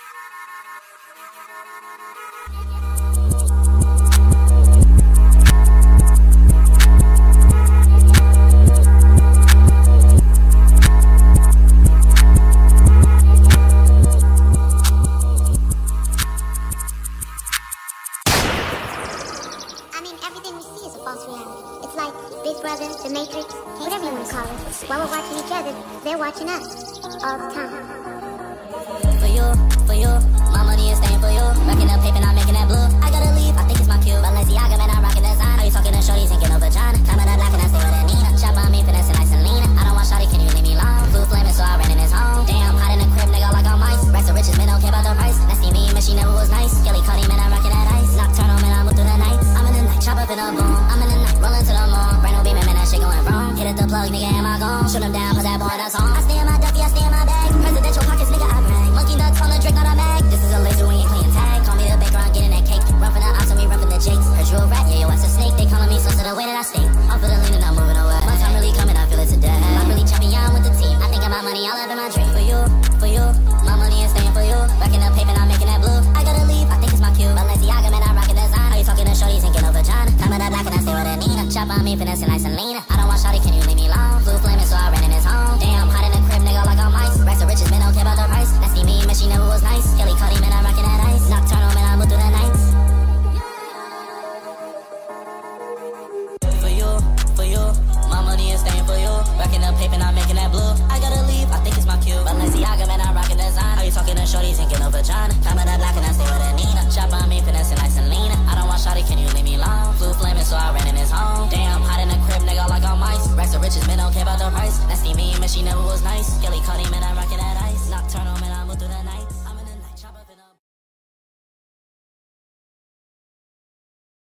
Everything we see is a false reality. It's like Big Brother, The Matrix, whatever you want to call it. While we're watching each other, they're watching us all the time. For you, my money is staying for you. Racking up paper, not making that blue. I gotta leave, I think it's my cue. Balenciaga, man, I'm rocking design. Are you talking to shorties and get no vagina? Climbing up black and I stay with a Nina. Shop on me, finessing like Selena. I don't want shawty, can you leave me alone? Blue flaming, so I ran in his home. Damn, hot in the crib, nigga, like all mice. Racks of riches, man, don't care about the price. Nasty me, but she never was nice. Kelly Cuddy, man, I'm rocking that ice. Nocturnal, man, I move through the night. I'm in the night, chop up in a boom. I'm in the night, rolling to the moon. Brand new beaming, man, that shit going wrong. Hit at the plug, nigga, am I gone? Shoot him down, put that boy in a song. I stay in my Duffy, I stay in my bag. Presidential pockets, nigga, I brag. Monkey nuts on the drink, not a mag. This is a laser, we ain't playing tag. Call me the baker, I'm getting that cake. Run for the ops and we run for the jakes. Heard you a rat, yeah, yo, that's a snake. They calling me so to the way that I stay. Off of the lean and I'm moving away. My time really coming, I feel it today. I'm really champion with the team. I think about money, all up in my dream. For you, my money is staying for you. Racking up paper, not making that blue. I gotta leave, I think it's my cue. Balenciaga, man, I'm rocking design. Are you talking to shorties and get no vagina? Climbing up black and I stay with a Nina. Chop on me, finessing like Selena. I don't want shawty, can you leave me alone? Blue flaming, so I ran in his home. Damn, hot in the crib, nigga, like all mice. Racks of riches, man, don't care about the price. Nasty me, but she never was nice. Kelly Cuddy, man, I'm rocking that ice. Nocturnal, man, I move through the nights. For you, my money is staying for you. Racking up paper, not making that blue. I gotta leave, I think it's my cue. Balenciaga, man, I'm rocking design. Are you talking to shorties and get no vagina? Climbing up black and I stay with a Nina. Chop on me, finessing like Selena. I don't want shawty, can you leave me alone? Blue flaming, so I ran in his home. Damn, hot in the crib, nigga, like all mice. Racks of riches, man, don't care about the price. Nasty me, but she never was nice. Kelly Cuddy, man,